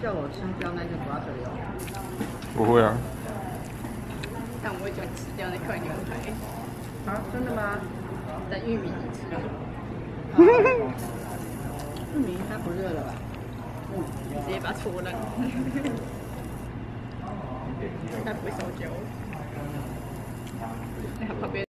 叫我吃掉那个瓜子油。 不会啊。 但我会就吃掉那块牛排。 啊，真的吗？ 但玉米你吃了。 玉米它不热了吧？ 你直接把它戳烂。它不会烧焦。那旁边。